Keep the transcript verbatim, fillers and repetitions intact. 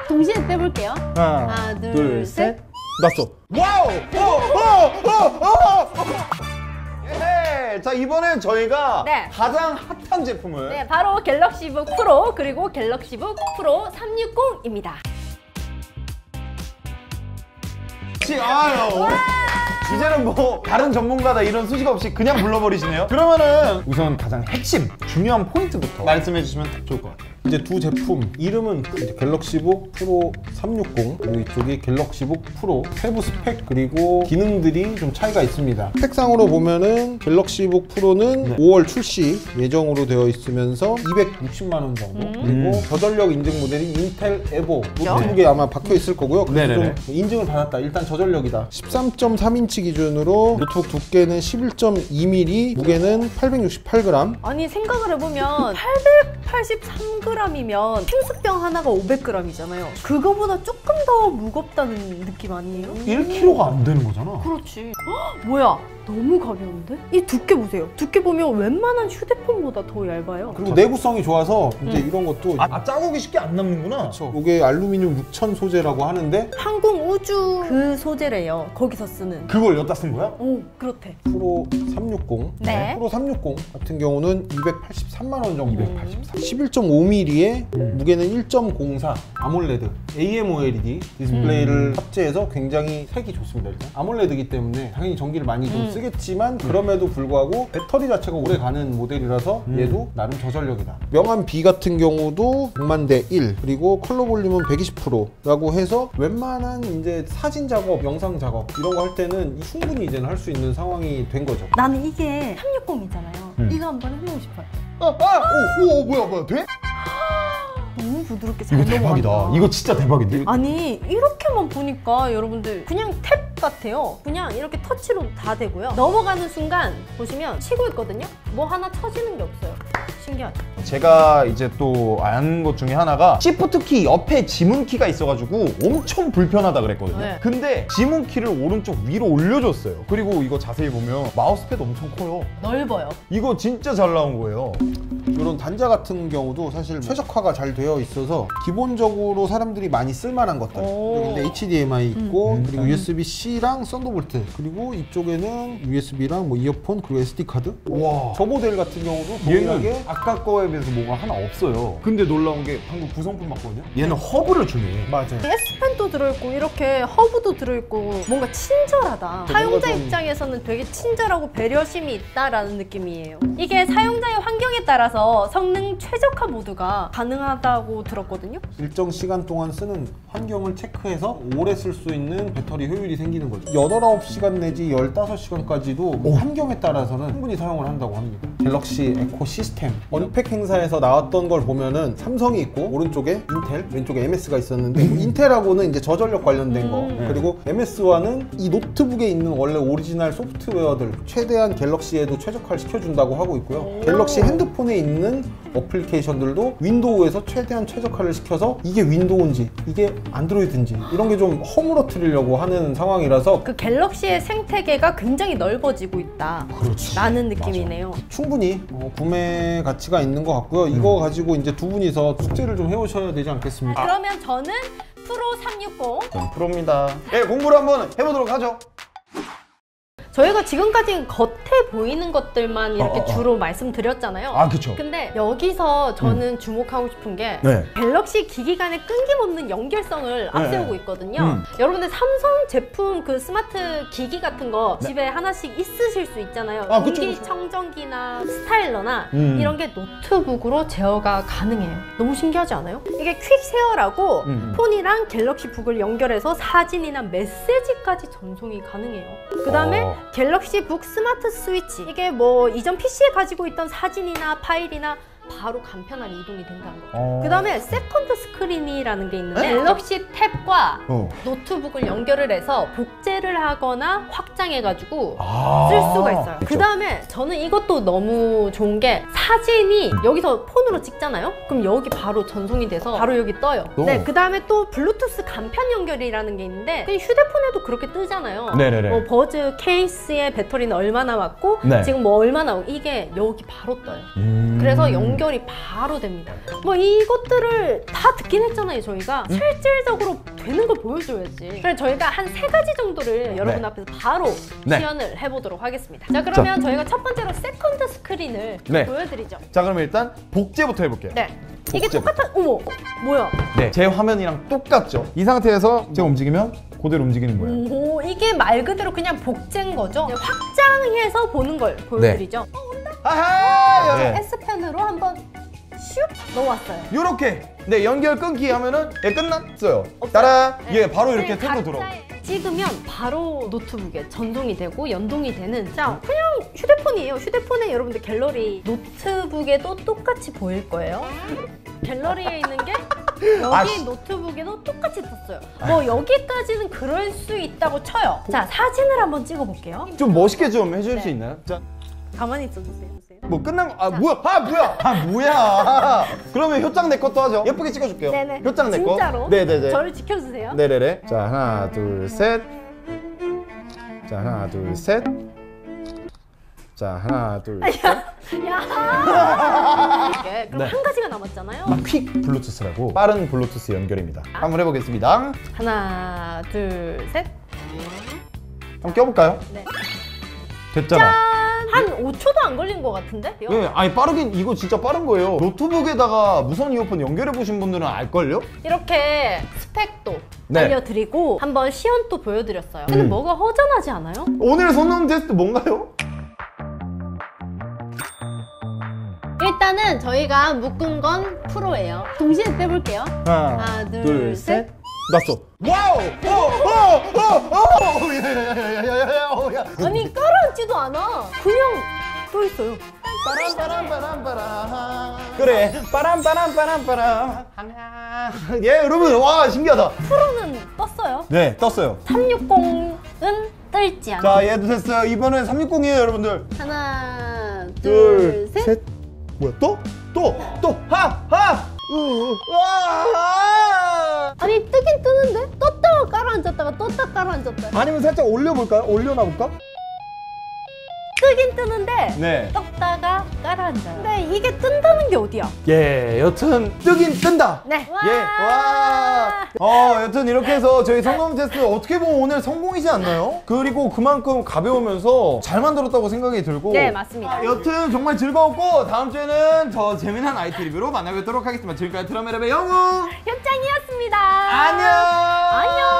동시에 떼볼게요. 하나, 하나, 둘, 둘, 셋. 셋. 났어. 와우! 오! 오! 오! 오! 예! 자, 이번엔 저희가 네. 가장 핫한 제품을 네, 바로 갤럭시북 프로 그리고 갤럭시북 프로 삼백육십입니다. 지, 아유. 이제는 뭐 다른 전문가다 이런 수식 없이 그냥 불러버리시네요. 그러면은 우선 가장 핵심, 중요한 포인트부터 말씀해 주시면 좋을 것 같아요. 이제 두 제품 이름은 이제 갤럭시북 프로 삼백육십, 그리고 이쪽이 갤럭시북 프로 세부 스펙 그리고 기능들이 좀 차이가 있습니다. 스펙상으로 보면은 갤럭시북 프로는 네. 오월 출시 예정으로 되어 있으면서 이백육십만 원 정도. 음. 그리고 저전력 인증 모델인 인텔 에보 노트북에 아마 박혀 있을 거고요. 그래서 좀 인증을 받았다. 일단 저전력이다. 십삼 점 삼 인치 기준으로 노트북 두께는 십일 점 이 밀리미터, 무게는 팔백육십팔 그램. 아니 생각을 해보면 팔백팔십삼 그램이면 핑스병 하나가 오백 그램이잖아요. 그거보다 조금 더 무겁다는 느낌 아니에요? 일 킬로그램가 안 되는 거잖아. 그렇지. 헉, 뭐야? 너무 가벼운데? 이 두께 보세요. 두께 보면 웬만한 휴대폰보다 더 얇아요. 그리고 내구성이 좋아서 이제 음. 이런 것도 아, 아 자국이 쉽게 안 남는구나. 그렇죠. 이게 알루미늄 육천 소재라고 하는데 항공 우주 그 소재래요. 거기서 쓰는. 그걸 여기다 쓴 거야? 오, 그렇대. 프로 삼백육십, 네. 프로 삼백육십 같은 경우는 이백팔십삼만 원 정도. 이백팔십삼. 십일 점 오 밀리미터에 음. 무게는 일 점 공사 아몰레드 에이엠오엘이디 디스플레이를 음. 탑재해서 굉장히 색이 좋습니다. 일단 아몰레드이기 때문에 당연히 전기를 많이 좀 음. 쓰겠지만 그럼에도 불구하고 배터리 자체가 오래 가는 모델이라서 음. 얘도 나름 저전력이다. 명암 B 같은 경우도 백만 대 일, 그리고 컬러 볼륨은 백이십 퍼센트라고 해서 웬만한 이제 사진 작업, 영상 작업 이런 거 할 때는 충분히 이제는 할 수 있는 상황이 된 거죠. 나는 이게 삼백육십이잖아요. 음. 이거 한번 해보고 싶어요. 아, 아, 오, 오, 뭐야, 뭐야, 돼? 너무 부드럽게 잘 이거 대박이다. 넘어간다. 이거 진짜 대박인데? 아니 이렇게만 보니까 여러분들 그냥 탭 같아요. 그냥 이렇게 터치로 다 되고요. 넘어가는 순간 보시면 치고 있거든요. 뭐 하나 쳐지는 게 없어요. 신기하죠? 제가 이제 또 아는 것 중에 하나가 시프트 키 옆에 지문 키가 있어가지고 엄청 불편하다 그랬거든요. 네. 근데 지문 키를 오른쪽 위로 올려줬어요. 그리고 이거 자세히 보면 마우스패드 엄청 커요. 넓어요. 이거 진짜 잘 나온 거예요. 이런 단자 같은 경우도 사실 최적화가 잘 되어 있어서 기본적으로 사람들이 많이 쓸만한 것들. 오. 근데 에이치디엠아이 있고 음. 그리고 유에스비-C랑 썬더볼트, 그리고 이쪽에는 유에스비랑 뭐 이어폰 그리고 에스디 카드. 와. 저 모델 같은 경우도 얘는 동일하게 아까 거에 비해서 뭐가 하나 없어요. 근데 놀라운 게 방금 구성품 봤거든요. 얘는 허브를 주네. 맞아요. S펜도 들어있고 이렇게 허브도 들어있고 뭔가 친절하다. 사용자 좀... 입장에서는 되게 친절하고 배려심이 있다라는 느낌이에요. 이게 사용자의 환경에 따라서 성능 최적화 모드가 가능하다고 들었거든요. 일정 시간 동안 쓰는 환경을 체크해서 오래 쓸 수 있는 배터리 효율이 생기는 거죠. 여덟, 아홉 시간 내지 열다섯 시간까지도 뭐 환경에 따라서는 충분히 사용을 한다고 합니다. 갤럭시 에코 시스템 언팩 행사에서 나왔던 걸 보면은 삼성이 있고 오른쪽에 인텔, 왼쪽에 엠에스가 있었는데 뭐 인텔하고는 이제 저전력 관련된 거, 음. 그리고 엠에스와는 이 노트북에 있는 원래 오리지널 소프트웨어들 최대한 갤럭시에도 최적화를 시켜준다고 하고 있고요. 오. 갤럭시 핸드폰에 있는 어플리케이션들도 윈도우에서 최대한 최적화를 시켜서 이게 윈도우인지 이게 안드로이드인지 이런 게 좀 허물어뜨리려고 하는 상황이라서 그 갤럭시의 생태계가 굉장히 넓어지고 있다. 그렇지. 라는 느낌이네요. 충분히 어, 구매 가치가 있는 것 같고요. 음. 이거 가지고 이제 두 분이서 숙제를 좀 해오셔야 되지 않겠습니까? 그러면 저는 프로 삼백육십. 전 프로입니다. 네, 공부를 한번 해보도록 하죠. 저희가 지금까지 겉에 보이는 것들만 이렇게 어, 어, 어. 주로 말씀드렸잖아요. 아, 그쵸. 근데 여기서 저는 주목하고 싶은 게 네. 갤럭시 기기 간의 끊김없는 연결성을 앞세우고 있거든요. 음. 여러분들 삼성 제품 그 스마트 기기 같은 거 네. 집에 하나씩 있으실 수 있잖아요. 아, 그쵸, 공기청정기나 스타일러나 음. 이런 게 노트북으로 제어가 가능해요. 너무 신기하지 않아요? 이게 퀵세어라고 음, 음. 폰이랑 갤럭시 북을 연결해서 사진이나 메시지까지 전송이 가능해요. 그 다음에 어. 갤럭시 북 스마트 스위치, 이게 뭐 이전 피시에 가지고 있던 사진이나 파일이나 바로 간편하게 이동이 된다는 거죠. 어. 그 다음에 세컨드 스크린이라는 게 있는데 갤럭시 탭과 어. 노트북을 연결을 해서 복제를 하거나 확장해가지고 아 쓸 수가 있어요. 그쵸. 그 다음에 저는 이것도 너무 좋은 게 사진이 음. 여기서 폰으로 찍잖아요? 그럼 여기 바로 전송이 돼서 바로 여기 떠요. 오. 네, 그 다음에 또 블루투스 간편 연결이라는 게 있는데 그냥 휴대폰에도 그렇게 뜨잖아요. 네네네. 뭐 버즈 케이스의 배터리는 얼마나 왔고 네. 지금 뭐 얼마나 왔고 이게 여기 바로 떠요. 음. 그래서 연 연결이 바로 됩니다. 뭐 이것들을 다 듣긴 했잖아요, 저희가. 음? 실질적으로 되는 걸 보여줘야지. 그래서 저희가 한 세 가지 정도를 여러분 네. 앞에서 바로 네. 시연을 해보도록 하겠습니다. 자, 그러면 저희가 첫 번째로 세컨드 스크린을 네. 보여드리죠. 자, 그럼 일단 복제부터 해볼게요. 네. 이게 복제부터. 똑같은, 어머, 뭐야? 네, 제 화면이랑 똑같죠. 이 상태에서 제가 움직이면 그대로 움직이는 거예요. 오, 이게 말 그대로 그냥 복제인 거죠? 이제 확장해서 보는 걸 보여드리죠. 아하! 네. S펜으로 한번 슉 넣어왔어요. 요렇게 네 연결 끊기 하면은 예 끝났어요. 없어요. 따라 네. 예 바로 이렇게 네, 틀로 들어. 각자의- 찍으면 바로 노트북에 전송이 되고 연동이 되는 자 그냥 휴대폰이에요. 휴대폰에 여러분들 갤러리 노트북에도 똑같이 보일 거예요. 갤러리에 있는 게 여기 아, 씨. 노트북에도 똑같이 떴어요. 뭐 여기까지는 그럴 수 있다고 쳐요. 자 사진을 한번 찍어볼게요. 좀 멋있게 좀 해줄 네. 수 있나요? 자, 가만히 있어주세요. 뭐 끝난 거, 아 뭐야? 아 뭐야? 아 뭐야? 그러면 효장 내 것도 하죠. 예쁘게 찍어줄게요. 네네. 효장 내 거. 진짜로. 네네네. 저를 지켜주세요. 네네네. 자 하나 둘 셋. 자 하나 둘 셋. 자 하나 둘 셋. 야. 이게 그럼 네. 한 가지가 남았잖아요. 아, 퀵 블루투스라고 빠른 블루투스 연결입니다. 한번 해보겠습니다. 하나, 둘, 셋. 한번 껴볼까요? 네. 됐잖아. 한 오 초도 안 걸린 것 같은데? 네, 아니 빠르긴 이거 진짜 빠른 거예요. 노트북에다가 무선 이어폰 연결해 보신 분들은 알걸요? 이렇게 스펙도 네. 알려드리고 한번 시연도 보여드렸어요. 근데 음. 뭐가 허전하지 않아요? 오늘 손놈 테스트 뭔가요? 일단은 저희가 묶은 건 프로예요. 동시에 빼볼게요. 하나, 하나, 둘, 셋. 났어. 와우! 오오오오오! 야야야야야야야! 야. 아니 깔아앉지도 않아. 그냥 떠 있어요. 빠람빠람빠람빠람. 그래. 빠람빠람빠람빠람. 예, 여러분. 와, 신기하다. 프로는 떴어요. 네, 떴어요. 삼백육십은 뜰지 않아. 자, 얘도 됐어요. 이번엔 삼백육십이에요, 여러분들. 하나, 둘, 둘, 셋. 셋. 뭐야? 또? 또? 또? 하! 하! 우! 와! 아니 뜨긴 뜨는데? 떴다가 깔아앉았다가 떴다 깔아앉았다. 아니면 살짝 올려볼까요? 올려놔 볼까? 뜨긴 뜨는데 네. 떴다가 깔아앉아요. 근데 이게 뜬다는 게 어디야? 예, 여튼 뜨긴 뜬다. 네. 예, 와. 어, 여튼 이렇게 해서 저희 성공 테스트 어떻게 보면 오늘 성공이지 않나요? 그리고 그만큼 가벼우면서 잘 만들었다고 생각이 들고. 네, 맞습니다. 아, 여튼 정말 즐거웠고 다음 주에는 더 재미난 아이티 리뷰로 만나뵙도록 하겠습니다. 지금까지 드라메랩의 영우. 현장이었습니다. 안녕. 안녕.